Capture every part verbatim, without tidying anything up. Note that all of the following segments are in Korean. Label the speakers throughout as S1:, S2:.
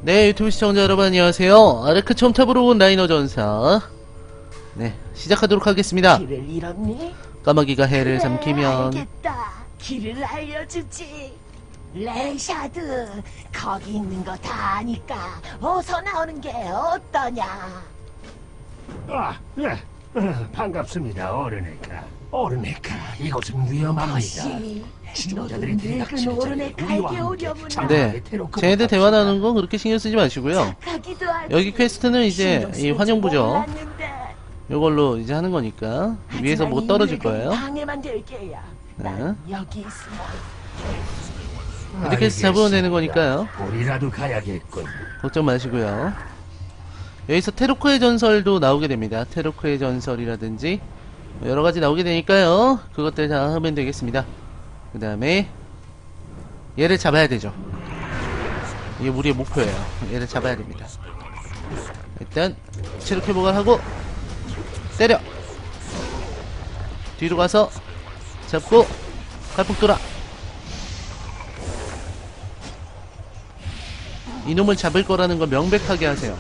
S1: 네, 유튜브 시청자 여러분 안녕하세요. 아르크 처음 타보러 온 라이너 전사. 네, 시작하도록 하겠습니다.
S2: 길을 잃었니?
S1: 까마귀가 해를
S2: 그래,
S1: 삼키면
S2: 알겠다. 길을 알려주지. 레샤드, 거기 있는 거 다 아니까 어서 나오는 게 어떠냐?
S3: 아, 예. 어, 반갑습니다, 어른애가. 어른애가, 이곳은 위험합니다.
S2: 씨,
S3: 진호자들이
S2: 너도 늙은
S3: 대각질을
S2: 어른애가에게 오려구나.
S1: 네, 쟤네들 대화 나누는 거 그렇게 신경 쓰지 마시고요.
S2: 착하기도 하지.
S1: 여기 퀘스트는 이제
S2: 신경
S1: 이
S2: 쓰지
S1: 환영부죠.
S2: 몰랐는데.
S1: 요걸로 이제 하는 거니까 위에서
S2: 하지만
S1: 뭐
S2: 이
S1: 떨어질
S2: 늙은
S1: 거예요.
S2: 방해만 될 게야. 난
S1: 네.
S2: 여기 있으면
S1: 이렇게 해서 잡아내는 거니까요.
S3: 우리라도 가야겠군.
S1: 걱정 마시고요. 여기서 테로크의 전설도 나오게 됩니다. 테로크의 전설이라든지 뭐 여러가지 나오게 되니까요. 그것들 다 하면 되겠습니다. 그 다음에 얘를 잡아야 되죠. 이게 우리의 목표예요. 얘를 잡아야 됩니다. 일단 체력 회복을 하고 때려! 뒤로 가서 잡고 칼폭 돌아! 이놈을 잡을 거라는 걸 명백하게 하세요.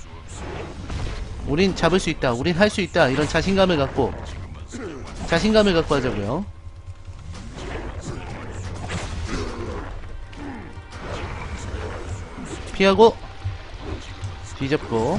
S1: 우린 잡을 수 있다, 우린 할 수 있다, 이런 자신감을 갖고 자신감을 갖고 하자고요. 피하고 뒤잡고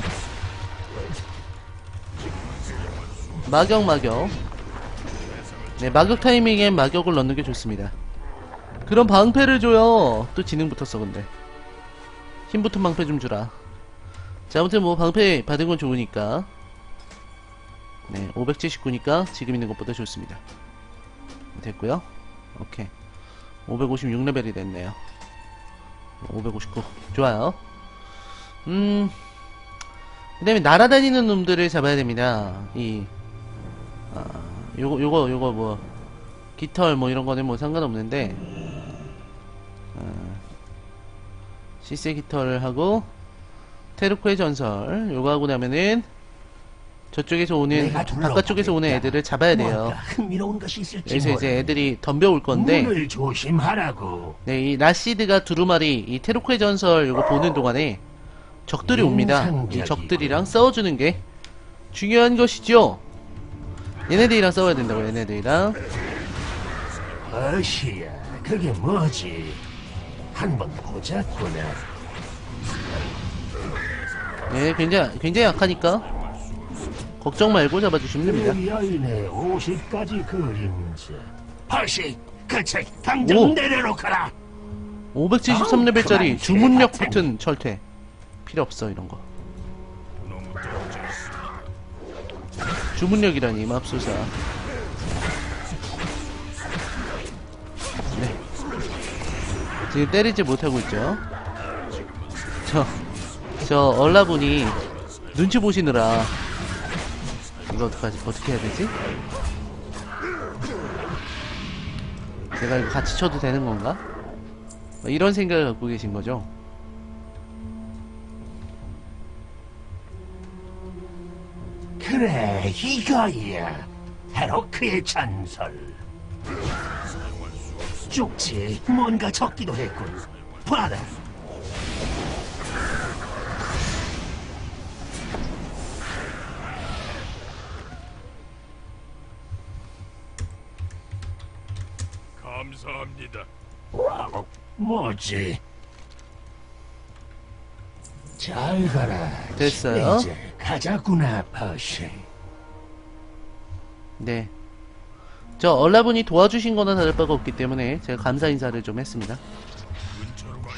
S1: 마격 마격. 네, 마격 타이밍엔 마격을 넣는 게 좋습니다. 그럼 방패를 줘요. 또 지능 붙었어. 근데 힘 붙은 방패 좀 주라. 자, 아무튼 뭐 방패 받은 건 좋으니까. 네, 오백칠십구니까 지금 있는 것보다 좋습니다. 됐고요. 오케이. 오백오십육 레벨이 됐네요. 오백오십구. 좋아요. 음, 그 다음에 날아다니는 놈들을 잡아야 됩니다. 이, 아, 요거, 요거, 요거 뭐, 깃털 뭐 이런 거는 뭐 상관없는데, 아, 시세 깃털을 하고, 테르코의 전설, 요거 하고 나면은, 저쪽에서 오는, 바깥쪽에서 오는 애들을 잡아야 돼요.
S3: 흥미로운 것이 있을지
S1: 여기서 이제 애들이 덤벼올 건데,
S3: 문을 조심하라고.
S1: 네, 이 라시드가 두루마리, 이 테르코의 전설 요거 보는 동안에, 적들이 옵니다. 이 적들이랑 싸워주는 게 중요한 것이죠. 얘네들이랑 싸워야 된다고. 얘네들이랑.
S3: 어시야, 그게 뭐지? 한번 보자꾸나.
S1: 네, 굉장히 굉장히 약하니까 걱정 말고 잡아주시면 됩니다.
S3: 그 여인의 오십 가지 그림자. 허시, 그 책 당장
S1: 오.
S3: 내려놓거라.
S1: 오백칠십삼 레벨짜리 주문력 붙은 철퇴 필요 없어. 이런 거 주문력이라니 맙소사. 네, 지금 때리지 못하고 있죠. 저, 저 얼라분이 눈치 보시느라. 이거 어떡하지? 어떻게 해야 되지? 제가 이거 같이 쳐도 되는 건가? 이런 생각을 갖고 계신 거죠.
S3: 그래, 이거야. 헤로크의 전설. 쪽지 뭔가 적기도 했군. 봐라.
S4: 감사합니다.
S3: 와우, 뭐지? 잘 가라.
S1: 됐어요.
S3: 이제 가자꾸나, 버시.
S1: 네. 저 얼라분이 도와주신 거나 다를 바가 없기 때문에 제가 감사 인사를 좀 했습니다.
S4: 근처로 가요.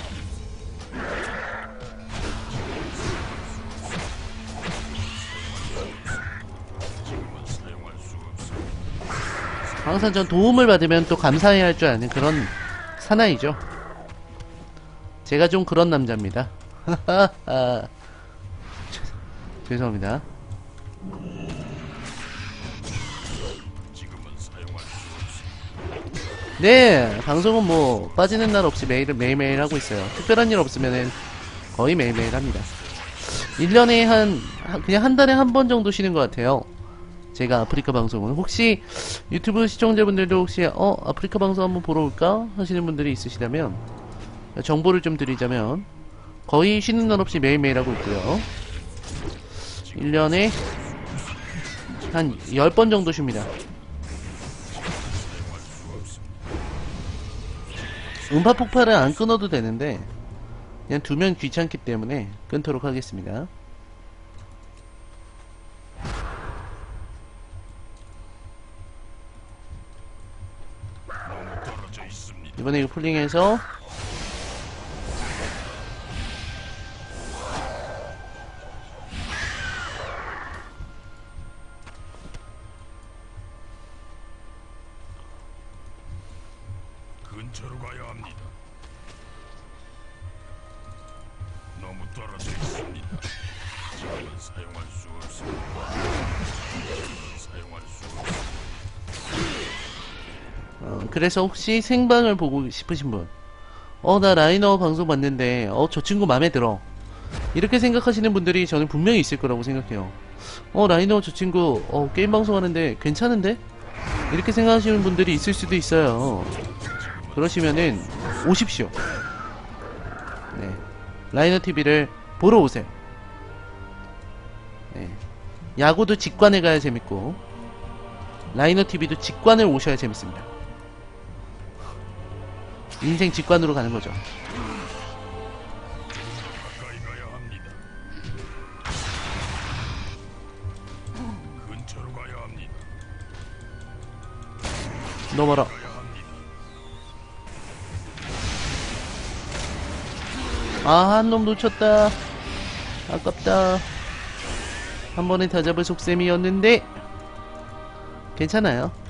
S4: 지금은 사용할 수 없어.
S1: 항상 전 도움을 받으면 또 감사해야 할 줄 아는 그런 사나이죠. 제가 좀 그런 남자입니다. 하하하. 죄송합니다.
S4: 지금은 사용할 수 없어.
S1: 네, 방송은 뭐 빠지는 날 없이 매일 매일매일 하고 있어요. 특별한 일 없으면은 거의 매일매일 합니다. 일 년에 한 그냥 한 달에 한 번 정도 쉬는 것 같아요. 제가 아프리카 방송은. 혹시 유튜브 시청자분들도 혹시 어 아프리카 방송 한번 보러 올까 하시는 분들이 있으시다면 정보를 좀 드리자면 거의 쉬는 날 없이 매일매일 하고 있고요. 일 년에 한 열 번 정도 쉽니다. 음파 폭발은 안 끊어도 되는데 그냥 두면 귀찮기 때문에 끊도록 하겠습니다.
S4: 너무 떨어져 있습니다.
S1: 이번에 이거 풀링해서
S4: 근처로 가야 합니다. 너무 떨어져 있습니다. 지금은 사용할 수 없습니다. 사용할 수 없습니다.
S1: 어, 그래서 혹시 생방을 보고 싶으신 분, 어, 나 라이너 방송 봤는데, 어, 저 친구 맘에 들어. 이렇게 생각하시는 분들이 저는 분명히 있을 거라고 생각해요. 어, 라이너 저 친구, 어, 게임 방송 하는데 괜찮은데? 이렇게 생각하시는 분들이 있을 수도 있어요. 그러시면은, 오십시오. 네. 라이너 티비를 보러 오세요. 네. 야구도 직관에 가야 재밌고, 라이너 티비도 직관을 오셔야 재밌습니다. 인생 직관으로 가는 거죠.
S4: 가까이 가야 합니다. 근처로 가야 합니다.
S1: 넘어라.
S4: 가야 합니다.
S1: 아, 한 놈 놓쳤다. 아깝다. 한 번에 다 잡을 속셈이었는데 괜찮아요.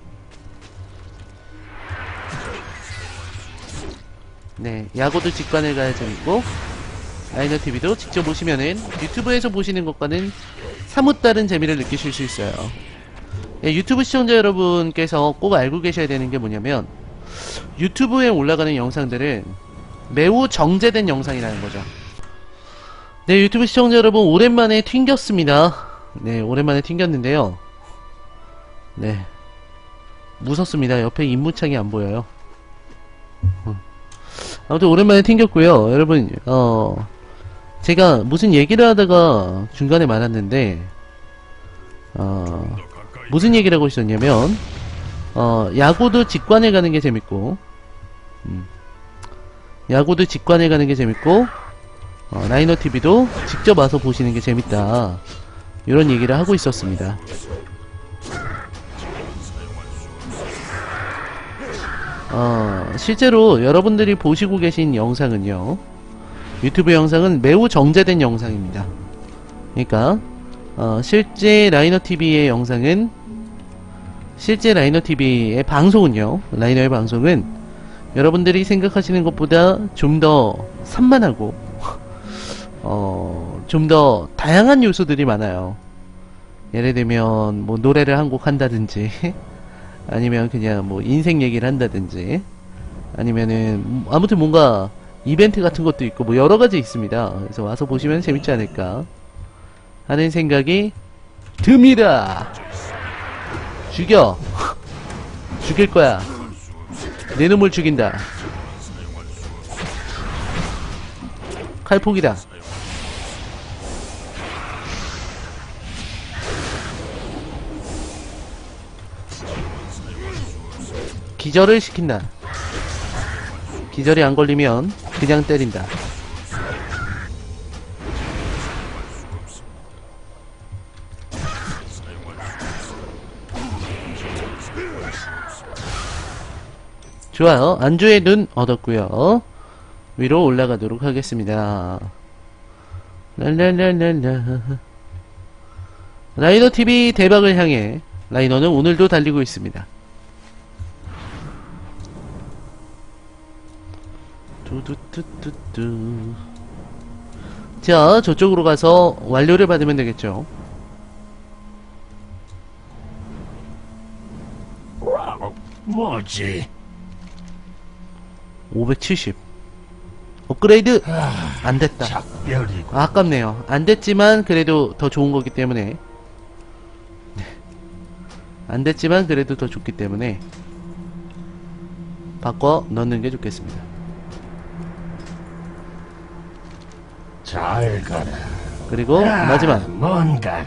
S1: 네, 야구도 직관을 가야 재밌고 라이너 티비도 직접 보시면은 유튜브에서 보시는 것과는 사뭇 다른 재미를 느끼실 수 있어요. 네, 유튜브 시청자 여러분께서 꼭 알고 계셔야 되는 게 뭐냐면 유튜브에 올라가는 영상들은 매우 정제된 영상이라는 거죠. 네, 유튜브 시청자 여러분 오랜만에 튕겼습니다. 네, 오랜만에 튕겼는데요. 네, 무섭습니다. 옆에 입무창이 안 보여요. 음. 아무튼 오랜만에 튕겼고요. 여러분, 어, 제가 무슨 얘기를 하다가 중간에 말았는데, 어,
S4: 더 가까이
S1: 무슨 얘기를 하고 있었냐면, 어, 야구도 직관에 가는 게 재밌고, 음, 야구도 직관에 가는 게 재밌고, 어, 라이너 티비도 직접 와서 보시는 게 재밌다. 이런 얘기를 하고 있었습니다. 어, 실제로 여러분들이 보시고 계신 영상은요, 유튜브 영상은 매우 정제된 영상입니다. 그러니까, 어, 실제 라이너 티비의 영상은, 실제 라이너 티비의 방송은요, 라이너의 방송은 여러분들이 생각하시는 것보다 좀 더 산만하고, 어, 좀 더 다양한 요소들이 많아요. 예를 들면, 뭐, 노래를 한 곡 한다든지, 아니면 그냥 뭐 인생 얘기를 한다든지 아니면은 아무튼 뭔가 이벤트 같은 것도 있고 뭐 여러가지 있습니다. 그래서 와서 보시면 재밌지 않을까 하는 생각이 듭니다. 죽여. 죽일 거야. 내 놈을 죽인다. 칼폭이다. 기절을 시킨다. 기절이 안 걸리면 그냥 때린다. 좋아요. 안주의 눈 얻었고요. 위로 올라가도록 하겠습니다. 랄랄랄랄라. 라이너 티비 대박을 향해 라이너는 오늘도 달리고 있습니다. 두두두두두. 자, 저쪽으로 가서 완료를 받으면 되겠죠.
S3: 뭐지?
S1: 오백칠십. 업그레이드 안 됐다.
S3: 작별이고
S1: 아, 아깝네요. 안 됐지만 그래도 더 좋은 거기 때문에. 안 됐지만 그래도 더 좋기 때문에 바꿔 넣는 게 좋겠습니다.
S3: 잘 가라.
S1: 그리고
S3: 아,
S1: 마지막.
S3: 뭔가.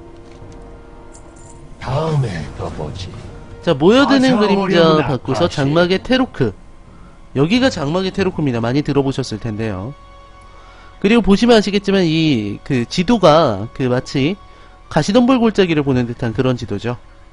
S3: 다음에 또 보지.
S1: 자, 모여드는
S3: 어서
S1: 그림자
S3: 오려구나,
S1: 바꾸서
S3: 다시.
S1: 장막의 테로크. 여기가 장막의 테로크입니다. 많이 들어보셨을 텐데요. 그리고 보시면 아시겠지만 이 그 지도가 그 마치 가시덤불 골짜기를 보는 듯한 그런 지도죠.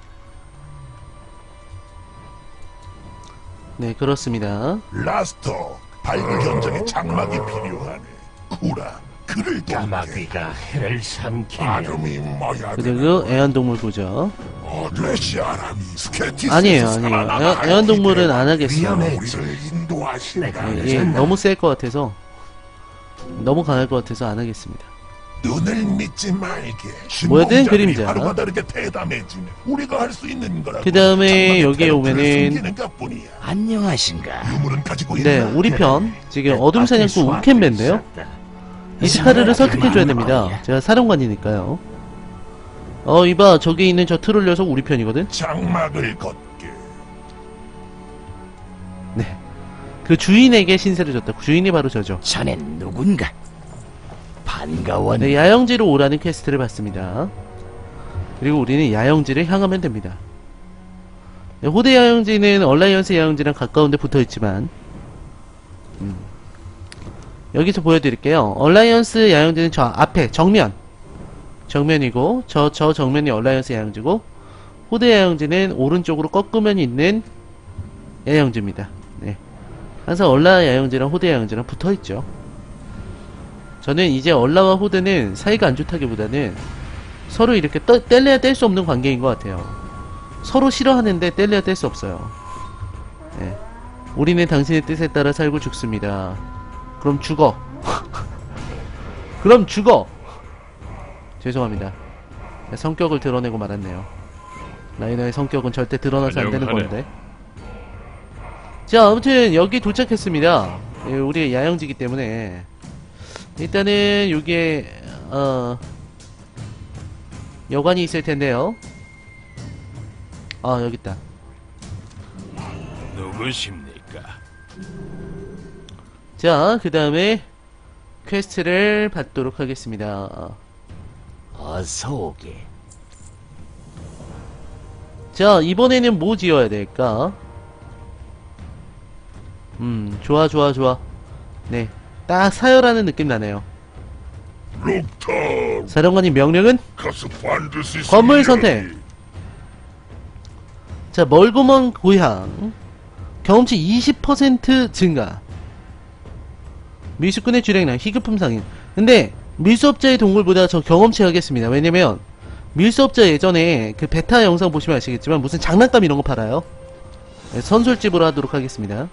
S1: 네, 그렇습니다.
S5: 라스터, 발굴 현장에 장막이 필요하네. 구라, 그를 돕게.
S3: 까마귀가 해를 삼키면
S5: 아름이 뭐야?
S1: 그리고 애완동물 보죠.
S5: 레시아람이 스케티스
S1: 아니에요, 아니에요. 애완- 애완동물은 안 하겠어요.
S3: 위험해.
S5: 우리를 인도하신다.
S3: 내가
S1: 예, 예, 너무 셀 것 같아서, 너무 강할 것 같아서 안 하겠습니다.
S5: 눈을 믿지 말게.
S1: 뭐든
S5: 신봉자들이
S1: 그림자.
S5: 하루가 다르게 대담해지네. 우리가 할 수 있는 거라고.
S1: 그 다음에
S5: 장막의
S1: 여기에
S5: 테러크를
S1: 오면은
S5: 숨기는 것뿐이야.
S3: 안녕하신가.
S5: 유물은 가지고
S1: 네,
S5: 있나?
S1: 우리 편 지금 어둠
S3: 앞에
S1: 사냥꾼
S3: 수학도
S1: 우켄베인데요.
S3: 있었다.
S1: 이스카르를 설득해줘야 됩니다.
S3: 말이야.
S1: 제가 사령관이니까요. 어, 이봐, 저기 있는 저 트롤 녀석 우리 편이거든?
S5: 장막을 걷게.
S1: 네. 그 주인에게 신세를 졌다. 그 주인이 바로 저죠.
S3: 자넨 누군가? 반가워.
S1: 네, 야영지로 오라는 퀘스트를 받습니다. 그리고 우리는 야영지를 향하면 됩니다. 네, 호대 야영지는 얼라이언스 야영지랑 가까운데 붙어있지만 음. 여기서 보여드릴게요. 얼라이언스 야영지는 저 앞에 정면 정면이고 저, 저 정면이 얼라이언스 야영지고 호대 야영지는 오른쪽으로 꺾으면 있는 야영지입니다. 네. 항상 얼라 야영지랑 호대 야영지랑 붙어있죠. 저는 이제 얼라와 호드는 사이가 안 좋다기보다는 서로 이렇게 떠, 뗄래야 뗄 수 없는 관계인 것 같아요. 서로 싫어하는데 뗄래야 뗄 수 없어요. 네. 우리는 당신의 뜻에 따라 살고 죽습니다. 그럼 죽어. 그럼 죽어. 죄송합니다. 성격을 드러내고 말았네요. 라이너의 성격은 절대 드러나서 안 되는
S4: 안녕하네.
S1: 건데. 자, 아무튼 여기 도착했습니다. 예, 우리의 야영지기 때문에 일단은 여기에 어 여관이 있을 텐데요. 아, 여기 있다.
S4: 누구십니까?
S1: 자, 그 다음에 퀘스트를 받도록 하겠습니다.
S3: 어서 오게.
S1: 자, 이번에는 뭐 지어야 될까? 음, 좋아, 좋아, 좋아. 네, 딱 사열하는 느낌 나네요.
S5: 록터,
S1: 사령관님 명령은?
S5: 가서 반드시
S1: 건물
S5: 승리하리.
S1: 선택. 자, 멀고 먼 고향. 경험치 이십 퍼센트 증가. 밀수꾼의 주랭랑 희귀품 상인. 근데 밀수업자의 동굴보다 저 경험치 하겠습니다. 왜냐면 밀수업자 예전에 그 베타 영상 보시면 아시겠지만 무슨 장난감 이런 거 팔아요. 네, 선술집으로 하도록 하겠습니다.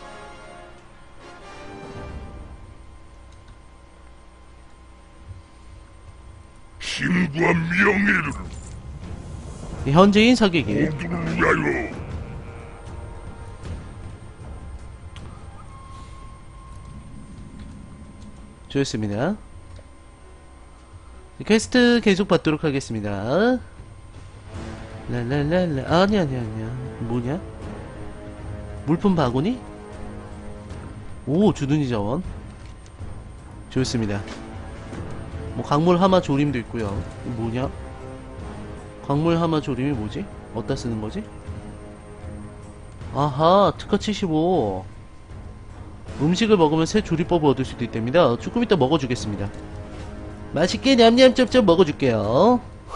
S5: 신과 명예를
S1: 현지인 사귀기.
S5: 모두를 위하여.
S1: 좋습니다. 퀘스트 계속 받도록 하겠습니다. 랄랄랄라. 아니 아니 아니야. 뭐냐? 물품 바구니? 오, 주둔이 자원. 좋습니다. 뭐 강물 하마 조림도 있고요. 이거 뭐냐? 강물 하마 조림이 뭐지? 어디다 쓰는 거지? 아하, 특허 칠십오. 음식을 먹으면 새 조리법을 얻을 수도 있답니다. 조금 이따 먹어주겠습니다. 맛있게 냠냠쩝쩝 먹어줄게요.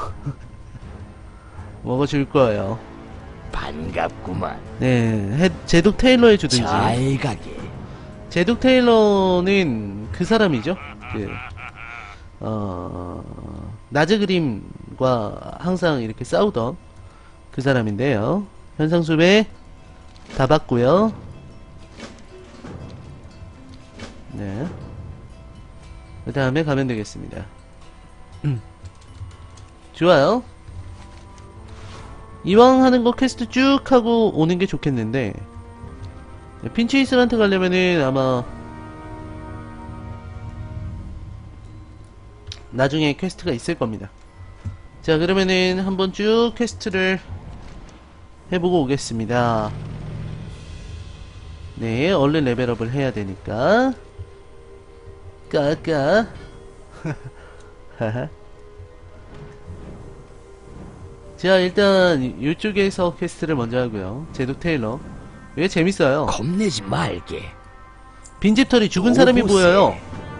S1: 먹어줄 거예요.
S3: 반갑구만.
S1: 네, 해, 제독 테일러의 주든지.
S3: 잘 가게.
S1: 제독 테일러는 그 사람이죠. 그, 어, 나즈 그림과 항상 이렇게 싸우던 그 사람인데요. 현상수배 다 받고요. 네. 그 다음에 가면 되겠습니다. 음. 좋아요. 이왕 하는 거 퀘스트 쭉 하고 오는 게 좋겠는데, 핀치이슬한테 가려면은 아마 나중에 퀘스트가 있을 겁니다. 자, 그러면은 한번 쭉 퀘스트를 해보고 오겠습니다. 네, 얼른 레벨업을 해야 되니까. 까까. 자, 일단 이쪽에서 퀘스트를 먼저 하고요. 제독 테일러. 이게 재밌어요.
S3: 겁내지 말게.
S1: 빈집털이 죽은 사람이 보여요.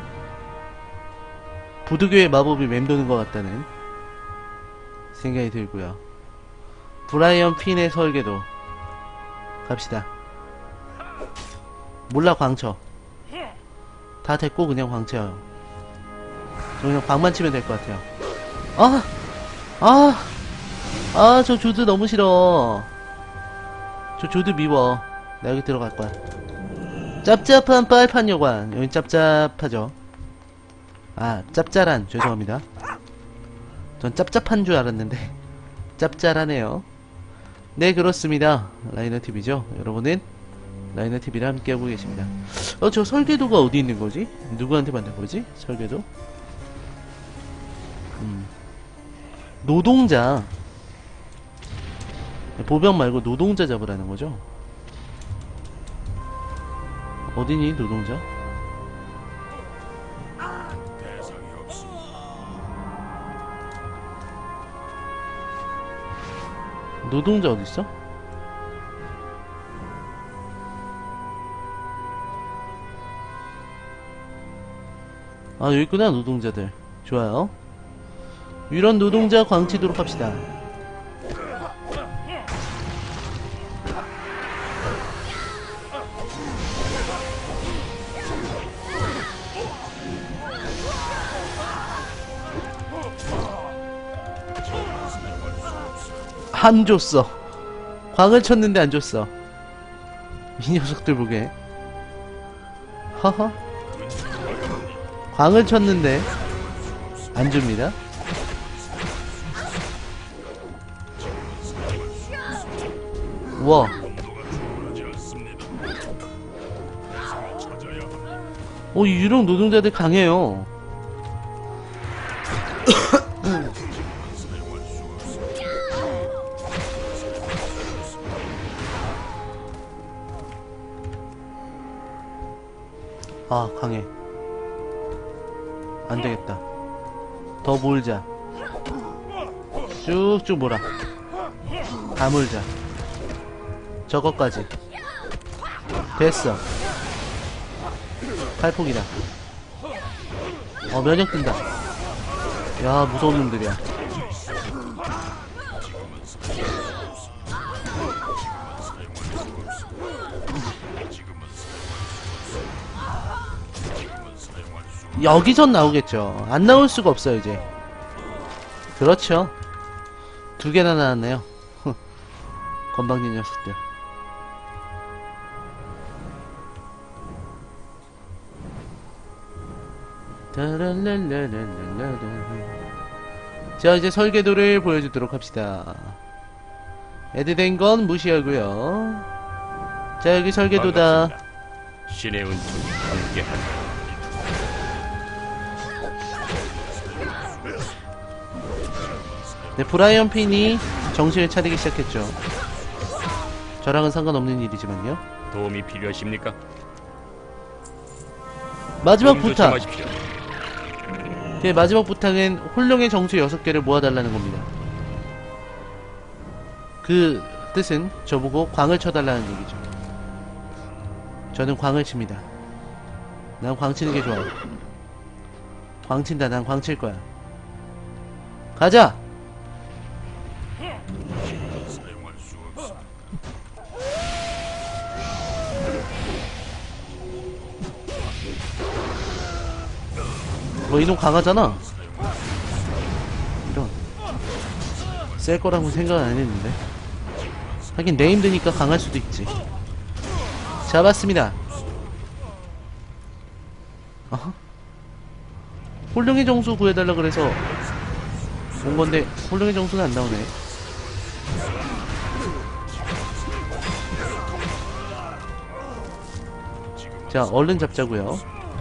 S1: 부두교의 마법이 맴도는 것 같다는 생각이 들고요. 브라이언 핀의 설계도 갑시다. 몰라 광쳐. 다 됐고 그냥 광쳐요. 저 그냥 광만 치면 될 것 같아요. 아! 아! 아, 저 조드 너무 싫어. 저 조드 미워. 나 여기 들어갈 거야. 짭짭한 빨판 여관. 여긴 짭짭하죠. 아, 짭짤한. 죄송합니다. 전 짭짭한 줄 알았는데 짭짤하네요. 네, 그렇습니다. 라이너티비죠. 여러분은 라이너티비를 함께하고 계십니다. 어, 저 설계도가 어디 있는 거지? 누구한테 만든 거지? 설계도? 음. 노동자. 보병 말고 노동자 잡으라는 거죠? 어디니, 노동자?
S4: 대상이 없습니다.
S1: 노동자 어딨어? 아, 여기 있구나, 노동자들. 좋아요. 이런 노동자 광치도록 합시다. 안 줬어. 광을 쳤는데 안 줬어. 이 녀석들 보게. 허허. 광을 쳤는데 안 줍니다. 우와. 오, 이 유령 노동자들 강해요. 아, 강해. 안되겠다. 더 몰자. 쭉쭉 몰아. 다 몰자. 저거까지. 됐어. 칼폭이다. 어, 면역 뜬다. 야, 무서운 놈들이야. 여기선 나오겠죠. 안 나올 수가 없어요, 이제. 그렇죠. 두 개나 나왔네요. 건방진 녀석들. 자, 이제 설계도를 보여주도록 합시다. 애드된 건 무시하고요. 자, 여기 설계도다.
S3: 신의 은총이 함께한다.
S1: 네, 브라이언 핀이 정신을 차리기 시작했죠. 저랑은 상관없는 일이지만요.
S3: 도움이 필요하십니까?
S1: 마지막
S3: 도움
S1: 부탁.
S3: 요청하십시오.
S1: 제 마지막 부탁은 홀령의 정수 여섯 개를 모아달라는 겁니다. 그 뜻은 저보고 광을 쳐달라는 얘기죠. 저는 광을 칩니다. 난 광 치는 게 좋아. 광 친다. 난 광 칠 거야. 가자!
S4: 사용할 수 없습니다.
S1: 뭐 이놈 강하잖아. 이런 셀 거라고 생각 안 했는데. 하긴 네임드니까 강할 수도 있지. 잡았습니다. 어허? 홀령의 정수 구해달라 그래서 온 건데 홀령의 정수는 안 나오네. 자, 얼른 잡자고요.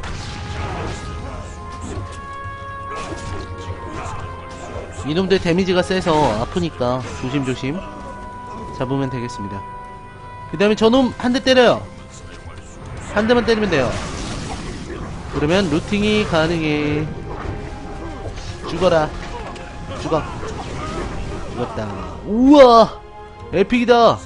S1: 이놈들 데미지가 세서 아프니까 조심조심 잡으면 되겠습니다. 그 다음에 저놈 한 대 때려요. 한 대만 때리면 돼요. 그러면 루팅이 가능해. 죽어라. 죽어. 죽었다. 우와! 에픽이다!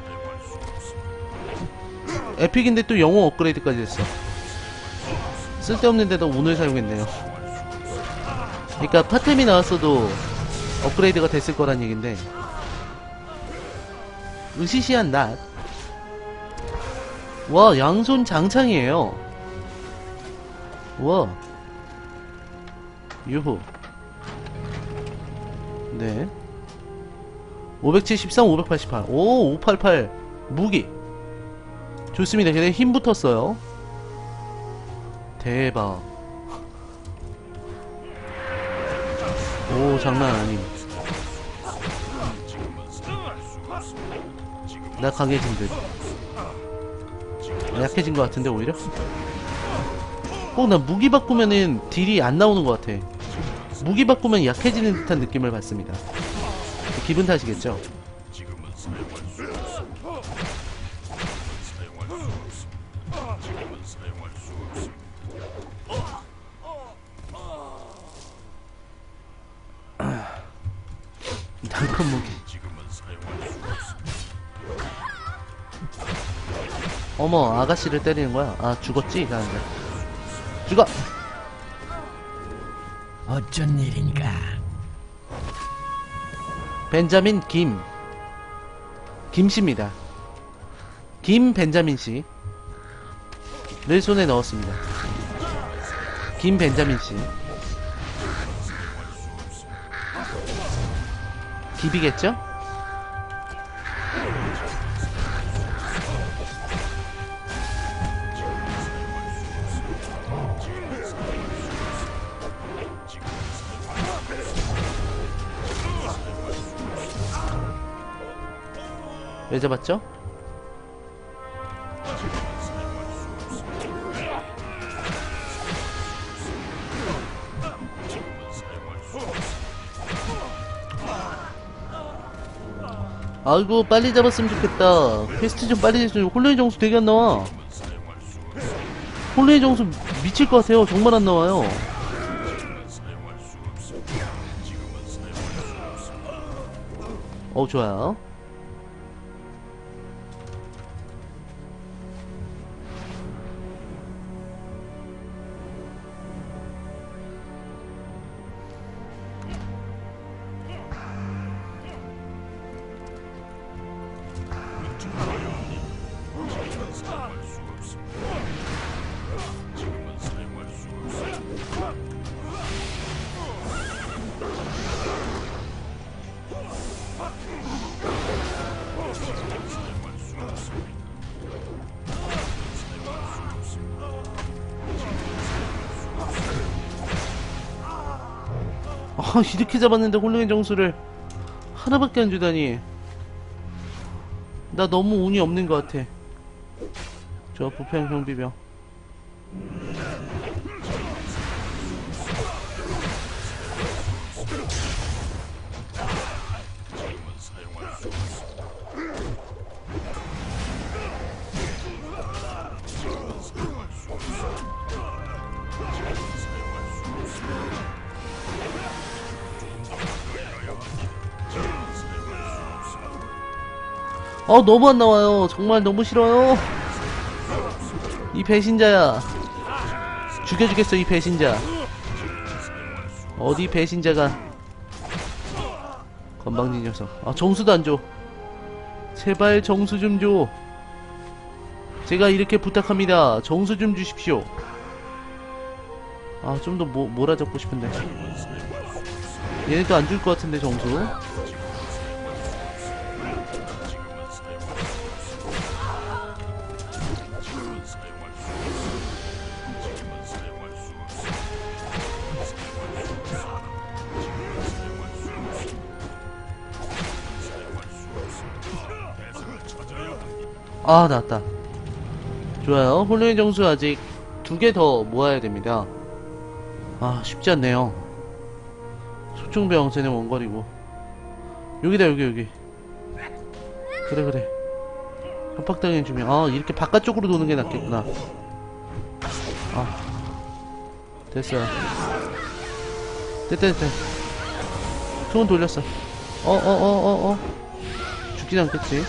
S1: 에픽인데 또 영웅 업그레이드까지 했어. 쓸데없는데도 운을 사용했네요. 그니까 파템이 나왔어도 업그레이드가 됐을 거란 얘긴데, 으시시한 낫. 와, 양손 장창이에요. 와. 유후. 네. 오백칠십삼, 오백팔십팔. 오, 오백팔십팔. 무기. 좋습니다. 걔네 힘 붙었어요. 대박. 오, 장난 아님. 나 강해진 듯. 약해진 것 같은데, 오히려? 꼭 나 무기 바꾸면은 딜이 안 나오는 것 같아. 무기 바꾸면 약해지는 듯한 느낌을 받습니다. 기분 탓이겠죠?
S4: 지금은 사용할 수 없어. 지금은 사용할 수 없어. 지금은 사용할 수 없어.
S1: 단건 무기.
S4: 지금은 사용할 수 없어.
S1: 어머, 아가씨를 때리는 거야? 아, 죽었지? 나한테. 죽어!
S3: 어쩐 일인가?
S1: 벤자민 김. 김씨입니다. 김 벤자민 씨. 를 손에 넣었습니다. 김 벤자민 씨. 기비겠죠? 왜 잡았죠? 아이고, 빨리 잡았으면 좋겠다. 퀘스트 좀 빨리 해주세요. 홀로의 정수 되게 안 나와. 홀로의 정수 미칠 것 같아요. 정말 안 나와요. 어, 좋아요. 아, 이렇게 잡았는데 홀로의 정수를 하나밖에 안 주다니. 나 너무 운이 없는 것 같아. 저 부패한 경비병. 어, 너무 안 나와요. 정말 너무 싫어요. 이 배신자야. 죽여주겠어, 이 배신자. 어디 배신자가. 건방진 녀석. 아, 정수도 안 줘. 제발 정수 좀 줘. 제가 이렇게 부탁합니다. 정수 좀 주십시오. 아, 좀 더 뭐, 몰아잡고 싶은데. 얘네도 안 줄 것 같은데, 정수. 아, 나왔다. 좋아요. 홀로의 정수 아직 두 개 더 모아야 됩니다. 아, 쉽지 않네요. 소총병 쟤네 원거리고. 여기다, 여기, 여기. 그래, 그래. 협박당해 주면. 아, 이렇게 바깥쪽으로 도는 게 낫겠구나. 아, 됐어요. 됐다, 됐다. 투혼 돌렸어. 어, 어, 어, 어, 어. 죽진 않겠지.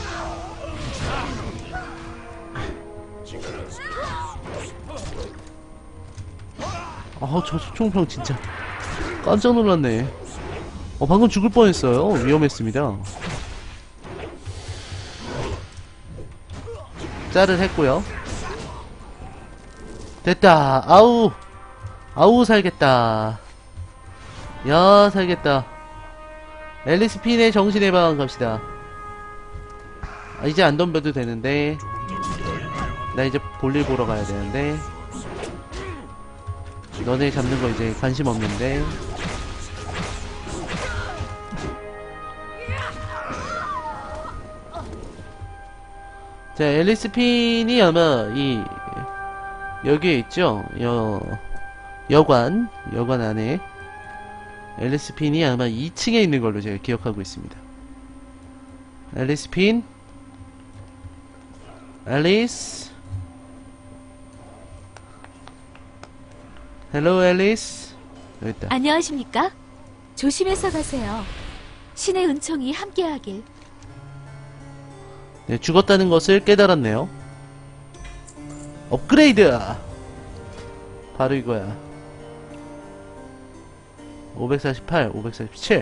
S1: 아, 저 총평 진짜 깜짝 놀랐네. 어, 방금 죽을 뻔했어요. 위험했습니다. 짤을 했고요. 됐다. 아우, 아우 살겠다. 야, 살겠다. 앨리스 핀의 정신의 방황 갑시다. 아, 이제 안 덤벼도 되는데. 나 이제 볼일 보러 가야 되는데. 너네 잡는 거 이제 관심 없는데. 자, 앨리스 핀이 아마 이 여기에 있죠. 여 여관 여관 안에 앨리스 핀이 아마 이 층에 있는 걸로 제가 기억하고 있습니다. 앨리스 핀, 앨리스, 헬로 앨리스. 여기 있다.
S6: 안녕하십니까? 조심해서 가세요. 신의 은총이 함께하길.
S1: 네, 죽었다는 것을 깨달았네요. 업그레이드! 바로 이거야. 오백사십팔, 오백사십칠.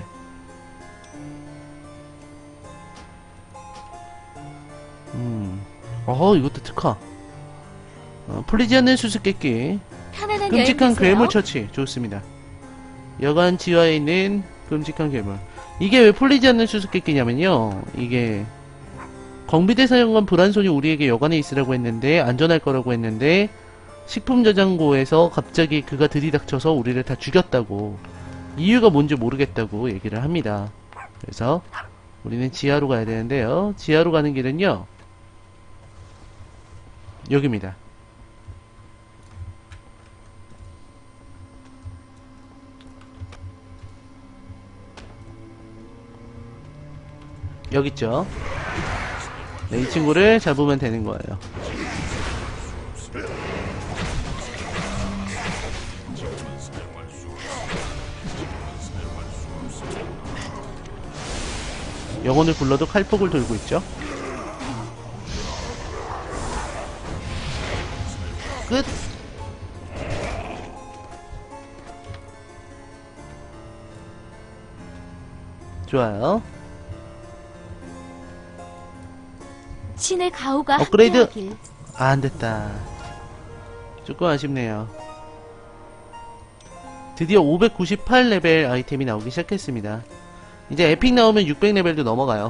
S1: 음. 어, 이것도 특화. 어, 풀리지 않는 수수께끼.
S6: 편안한
S1: 끔찍한
S6: 여행 되세요.
S1: 괴물 처치. 좋습니다. 여관 지하에 있는 끔찍한 괴물. 이게 왜 풀리지 않는 수수께끼냐면요. 이게 경비대 사령관 불안손이 우리에게 여관에 있으라고 했는데 안전할 거라고 했는데 식품 저장고에서 갑자기 그가 들이닥쳐서 우리를 다 죽였다고, 이유가 뭔지 모르겠다고 얘기를 합니다. 그래서 우리는 지하로 가야 되는데요. 지하로 가는 길은요, 여기입니다. 여기 있죠. 네, 이 친구를 잡으면 되는 거예요. 영혼을 불러도 칼폭을 돌고 있죠. 끝. 좋아요.
S6: 신의 가호가
S1: 업그레이드!
S6: 함께하길.
S1: 아, 안됐다. 조금 아쉽네요. 드디어 오백구십팔 레벨 아이템이 나오기 시작했습니다. 이제 에픽 나오면 육백 레벨도 넘어가요.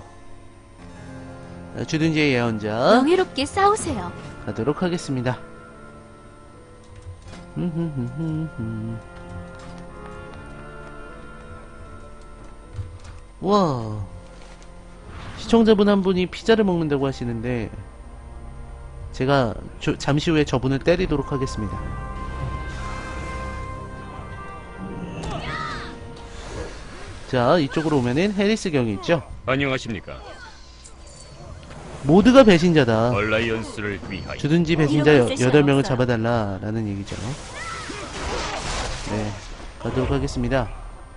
S1: 주둔지의 예언자
S6: 명예롭게 싸우세요.
S1: 가도록 하겠습니다. 와, 시청자분 한 분이 피자를 먹는다고 하시는데 제가 저, 잠시 후에 저분을 때리도록 하겠습니다. 자, 이쪽으로 오면은 해리스 경이 있죠.
S7: 안녕하십니까.
S1: 모두가 배신자다.
S7: 얼라이언스를 위하여.
S1: 주둔지 배신자
S6: 이름을 쓸
S1: 여덟 명을
S6: 수는 없어요.
S1: 잡아달라 라는 얘기죠. 네, 가도록 하겠습니다.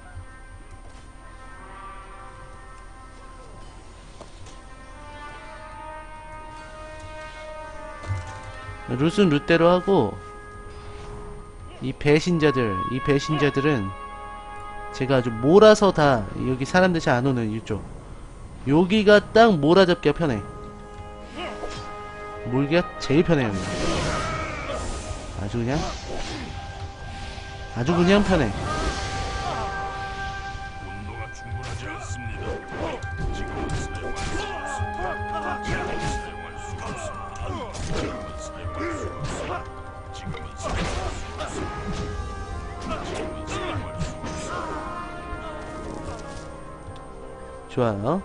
S1: 룻은 룻대로 하고, 이 배신자들, 이 배신자들은 제가 아주 몰아서 다, 여기 사람들 잘 안 오는 이쪽, 여기가 딱 몰아잡기가 편해. 몰기가 제일 편해요. 여기. 아주 그냥 아주 그냥 편해.
S4: 온도가 충분하지 않습니다. 지금은 사용할 수 없습니다. 지금은 사용할 수 없습니다. 지금은 사용할 수 없습니다. 지금은 사용할 수 없습니다. 지금은 사용할 수 없습니다.
S1: 좋아요.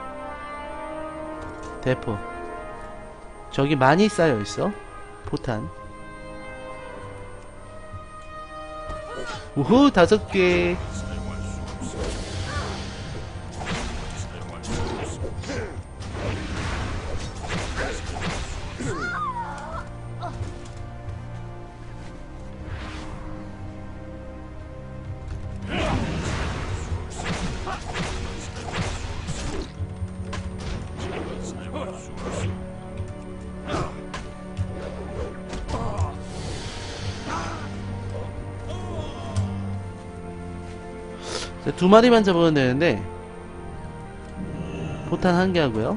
S1: 대포. 저기 많이 쌓여있어. 포탄. 우후, 다섯 개. 자, 두 마리만 잡으면 되는데 포탄 한 개 하고요.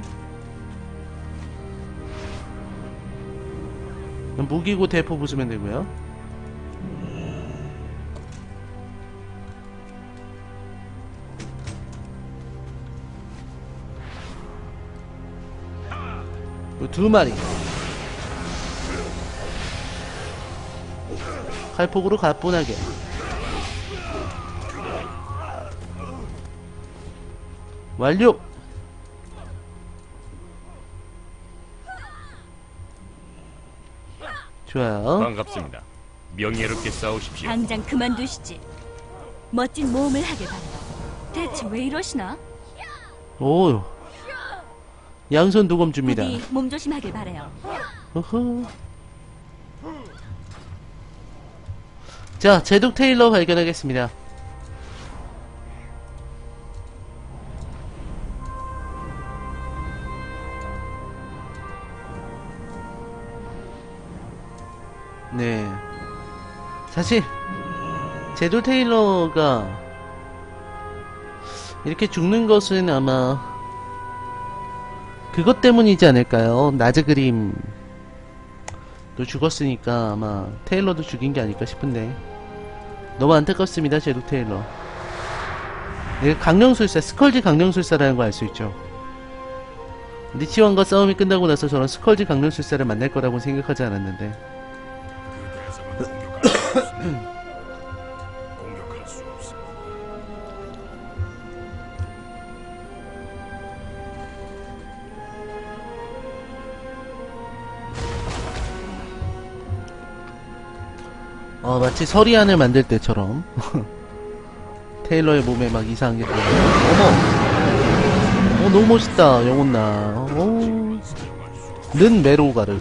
S1: 무기고 대포 부수면 되고요. 그리고 두 마리 칼폭으로 가뿐하게. 완료. 좋아요.
S7: 반갑습니다. 명예롭게 싸우십시오.
S6: 당장 그만두시지. 멋진 모험을 하길 바래요. 대체 왜 이러시나?
S1: 오, 양손 도검 줍니다.
S6: 부디 몸 조심하길 바래요.
S1: 어허. 자, 제독 테일러 발견하겠습니다. 네. 사실 제독 테일러가 이렇게 죽는 것은 아마 그것 때문이지 않을까요? 나즈 그림도 죽었으니까 아마 테일러도 죽인 게 아닐까 싶은데 너무 안타깝습니다. 제독 테일러. 내가 강령술사, 스컬지 강령술사라는 거 알 수 있죠. 리치왕과 싸움이 끝나고 나서 저는 스컬지 강령술사를 만날 거라고 생각하지 않았는데
S4: 그 대상은 공격할 수 없습니다. 공격할 수 없습니다.
S1: 어, 마치 서리안을 만들 때처럼 테일러의 몸에 막 이상한 게 보여. 어머! 어, 너무 멋있다, 영혼나. 어, 는 메로가르.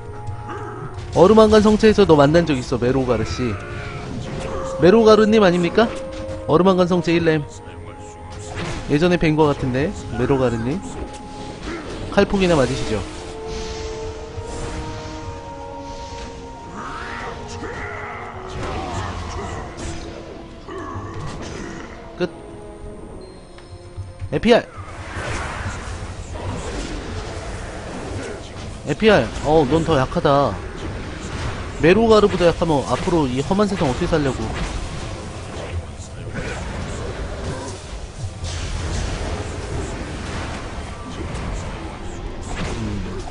S1: 어루만간 성체에서 너 만난 적 있어, 메로가르씨. 메로가르님 아닙니까? 어루만간 성체 일 렘. 예전에 뵌 거 같은데, 메로가르님. 칼폭이나 맞으시죠? 끝. 에피알. 에피알. 어우, 넌 더 약하다. 메로가르보다 약하면 앞으로 이 험한 세상 어떻게 살려고. 음.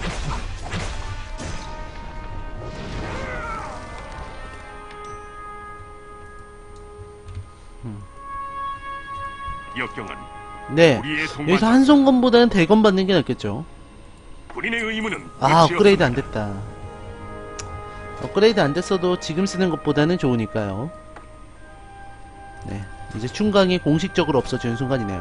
S1: 음.
S4: 역경은
S1: 네.
S4: 우리의 동반.
S1: 여기서 한송건보다는 대건 받는 게 낫겠죠.
S4: 군인의 의무는
S1: 아,
S4: 끝이
S1: 업그레이드
S4: 없습니다.
S1: 안 됐다. 업그레이드 안 됐어도 지금 쓰는 것보다는 좋으니까요. 네. 이제 충강이 공식적으로 없어지는 순간이네요.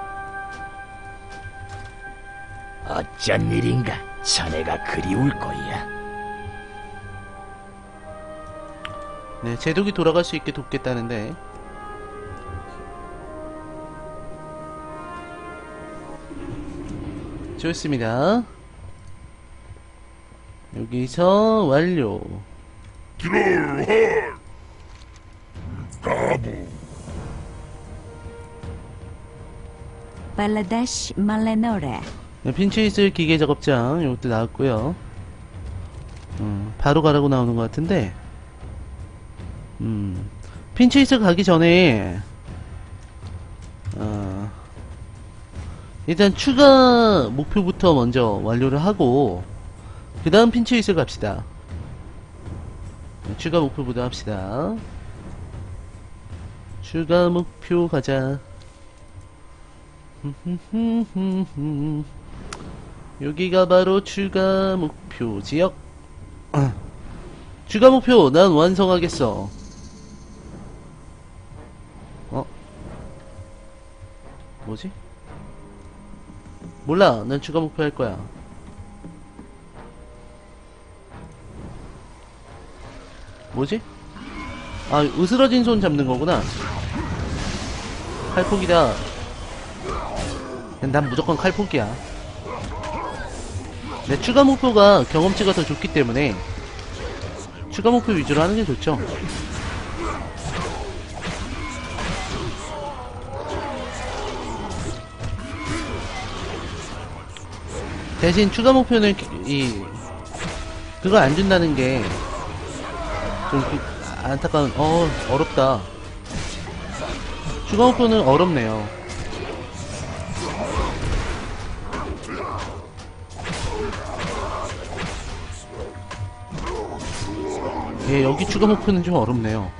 S3: 어쩐 일인가? 자네가 그리울 거야.
S1: 네. 제독이 돌아갈 수 있게 돕겠다는데. 좋습니다. 여기서 완료.
S5: 드롤헐 가부
S6: 발라다시 말레노레.
S1: 네, 핀치이슬 기계 작업장 이것도 나왔고요. 음, 바로 가라고 나오는 것 같은데. 음, 핀치이슬 가기 전에 어, 일단 추가 목표부터 먼저 완료를 하고 그 다음 핀치이슬 갑시다. 네, 추가 목표부터 합시다. 추가 목표 가자. 여기가 바로 추가 목표 지역. 추가 목표 난 완성하겠어. 어? 뭐지? 몰라. 난 추가 목표 할 거야. 뭐지? 아, 으스러진 손 잡는 거구나. 칼폭이다. 난 무조건 칼폭이야. 내 추가 목표가 경험치가 더 좋기 때문에 추가 목표 위주로 하는 게 좋죠. 대신 추가 목표는 이 그걸 안 준다는 게 좀 안타까운. 어 어렵다. 추가 목표는 어렵네요. 예, 여기 추가 목표는 좀 어렵네요.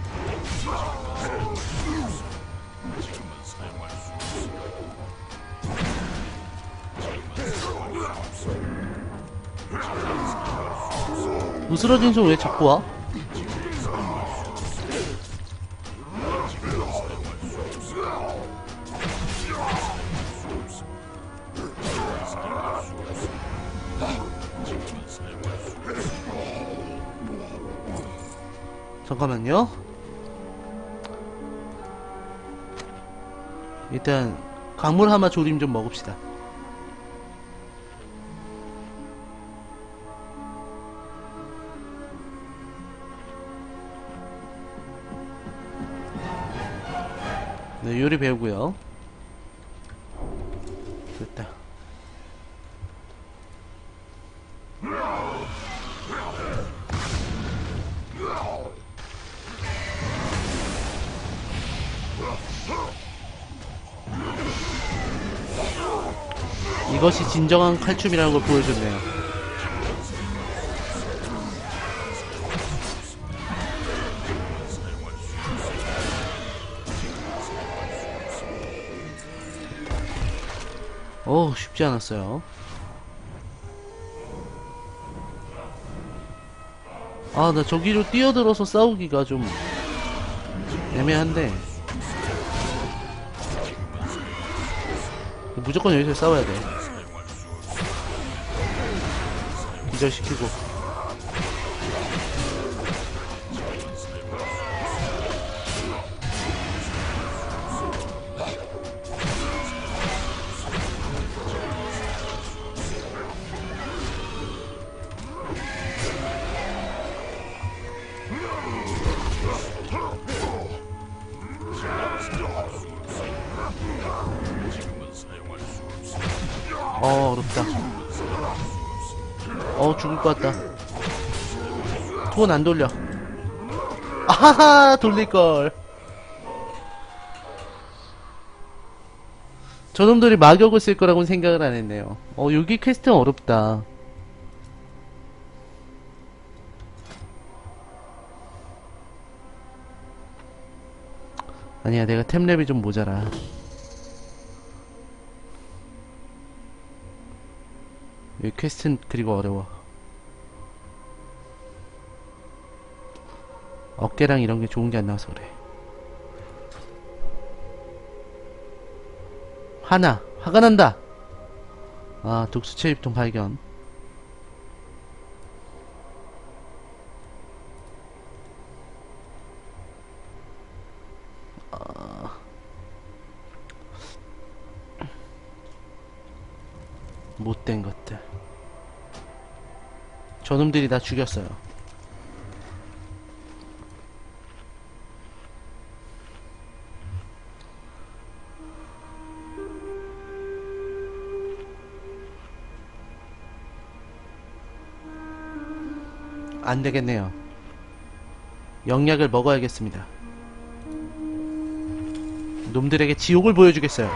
S1: 으스러진 손 왜 자꾸 와? 잠깐만요. 일단 강물 하마 조림 좀 먹읍시다. 네, 요리 배우고요. 됐다. 이것이 진정한 칼춤이라는 걸 보여줬네요. 어우, 쉽지 않았어요. 아, 나 저기로 뛰어들어서 싸우기가 좀 애매한데 무조건 여기서 싸워야 돼. 기절시키고. 어, 어렵다. 어, 죽을 것 같다. 돈 안 돌려. 아하하, 돌릴걸. 저놈들이 마격을 쓸 거라고는 생각을 안 했네요. 어, 여기 퀘스트는 어렵다. 아니야, 내가 템랩이 좀 모자라. 여기 퀘스트는 그리고 어려워. 어깨랑 이런 게 좋은 게 안 나와서 그래. 하나, 화가 난다. 아, 독수 체입통 발견. 아... 못된 것들. 저놈들이 나 죽였어요. 안 되겠네요. 영약을 먹어야겠습니다. 놈들에게 지옥을 보여주겠어요.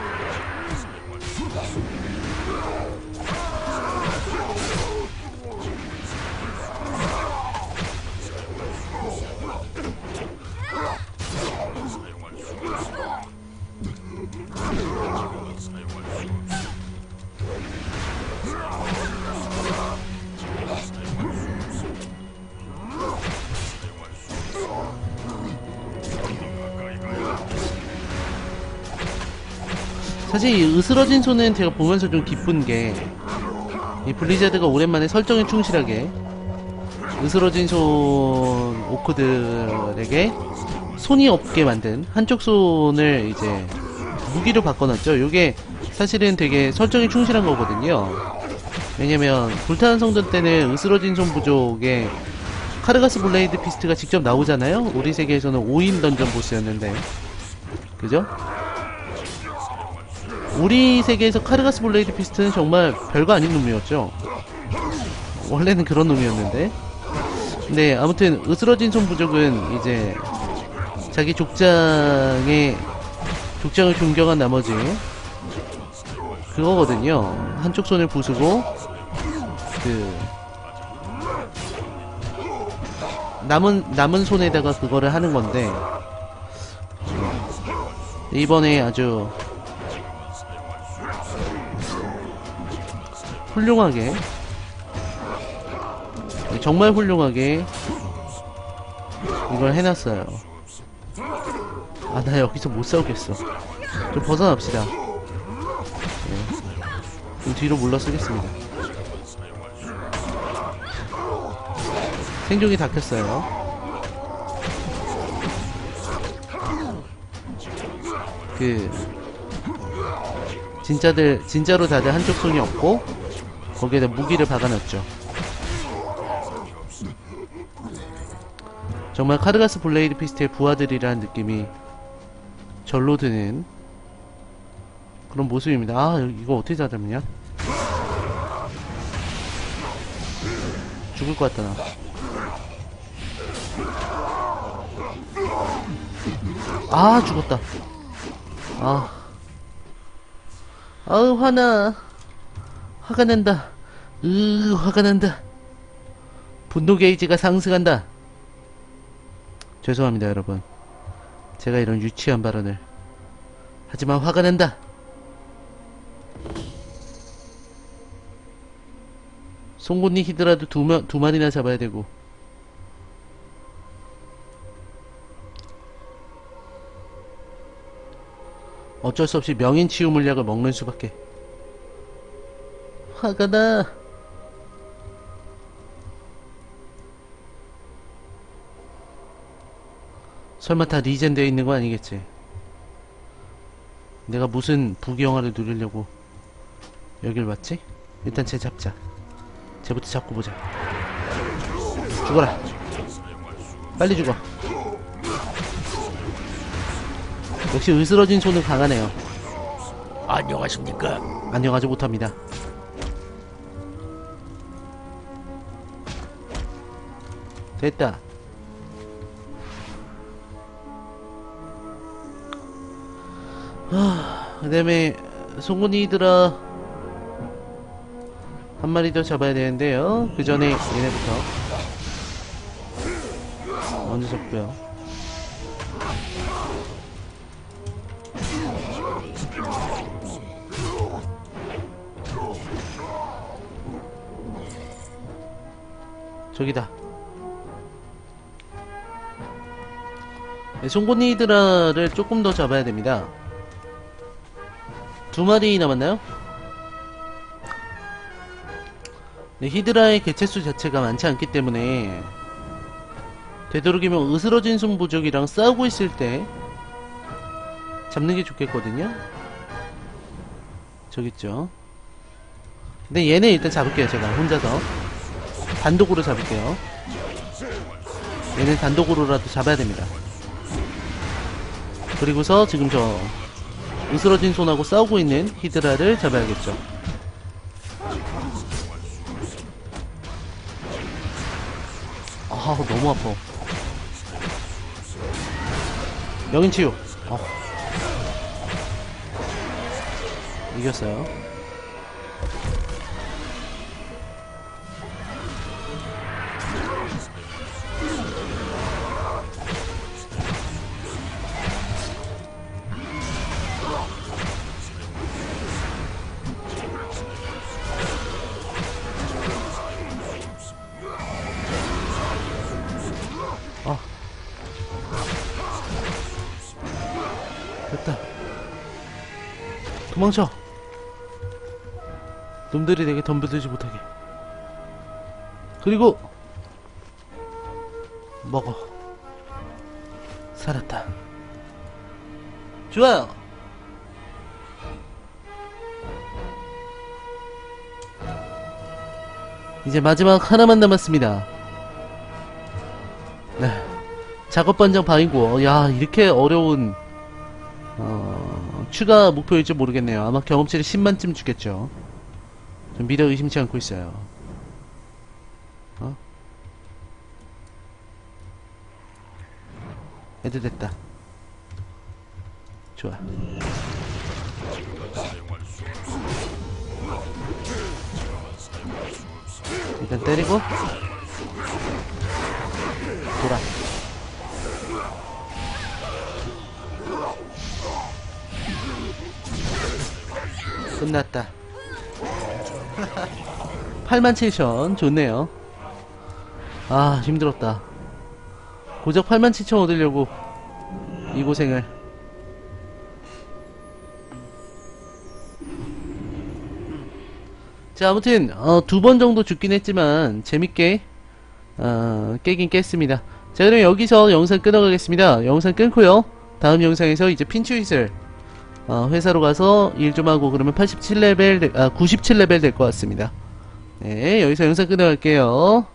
S1: 사실 이 으스러진 손은 제가 보면서 좀 기쁜 게, 이 블리자드가 오랜만에 설정에 충실하게 으스러진 손 오크들에게 손이 없게 만든 한쪽 손을 이제 무기로 바꿔놨죠. 요게 사실은 되게 설정에 충실한 거거든요. 왜냐면 불타는 성전 때는 으스러진 손 부족에 카르가스 블레이드 피스트가 직접 나오잖아요. 우리 세계에서는 오 인 던전 보스였는데, 그죠? 우리 세계에서 카르가스 블레이드 피스트는 정말 별거 아닌 놈이었죠. 원래는 그런 놈이었는데. 네, 아무튼 으스러진 손 부족은 이제 자기 족장의 족장을 존경한 나머지 그거거든요. 한쪽 손을 부수고 그 남은 남은 손에다가 그거를 하는 건데 이번에 아주 훌륭하게, 정말 훌륭하게 이걸 해놨어요. 아, 나 여기서 못 싸우겠어. 좀 벗어납시다. 네. 좀 뒤로 물러서겠습니다. 생존이 닫혔어요. 그 진짜들 진짜로 다들 한쪽 손이 없고 거기에다 무기를 박아놨죠. 정말 카르가스 블레이드 피스트의 부하들이라는 느낌이 절로 드는 그런 모습입니다. 아, 이거 어떻게 잡냐? 죽을 것 같다, 나. 아, 죽었다. 아. 아우, 화나. 화가 난다. 으, 화가 난다. 분노 게이지가 상승한다. 죄송합니다, 여러분. 제가 이런 유치한 발언을. 하지만 화가 난다. 송곳니 히드라도 두, 마, 두 마리나 잡아야 되고. 어쩔 수 없이 명인 치유 물약을 먹는 수밖에. 화가 나. 설마 다 리젠 되어 있는 거 아니겠지? 내가 무슨 부귀영화를 누리려고 여길 왔지? 일단 쟤 잡자. 쟤부터 잡고 보자. 죽어라. 빨리 죽어. 역시 으스러진 손은 강하네요.
S3: 안녕하십니까?
S1: 안녕하지 못합니다. 됐다. 하, 그 다음에 송곳니 히드라 한 마리 더 잡아야 되는데요. 그 전에 얘네부터 먼저 잡고요. 저기다. 네, 송곳니 히드라를 조금 더 잡아야 됩니다. 두 마리 남았나요? 네, 히드라의 개체수 자체가 많지 않기 때문에 되도록이면 으스러진 손 부족이랑 싸우고 있을 때 잡는 게 좋겠거든요. 저기 있죠. 근데 얘는 일단 잡을게요. 제가 혼자서 단독으로 잡을게요. 얘는 단독으로라도 잡아야 됩니다. 그리고서 지금 저 으스러진 손하고 싸우고 있는 히드라를 잡아야겠죠. 아, 너무 아파. 명인 치유. 어. 이겼어요. 아. 됐다. 도망쳐. 놈들이 내게 덤벼들지 못하게. 그리고 먹어. 살았다. 좋아요. 이제 마지막 하나만 남았습니다. 네. 작업반장 바인고. 야, 이렇게 어려운 어, 추가 목표일지 모르겠네요. 아마 경험치를 십만쯤 주겠죠. 좀 미래 의심치 않고 있어요. 어? 애들 됐다. 좋아. 일단 때리고 돌아. 끝났다. 팔만 칠천 좋네요. 아 힘들었다. 고작 팔만 칠천 얻으려고 이 고생을. 자 아무튼 어, 두 번 정도 죽긴 했지만 재밌게 어, 깨긴 깼습니다. 자 그럼 여기서 영상 끊어가겠습니다. 영상 끊고요 다음 영상에서 이제 핀추잇을 어, 회사로 가서 일 좀 하고 그러면 팔십칠 레벨 아 구십칠 레벨 될 것 같습니다. 네 여기서 영상 끊어갈게요.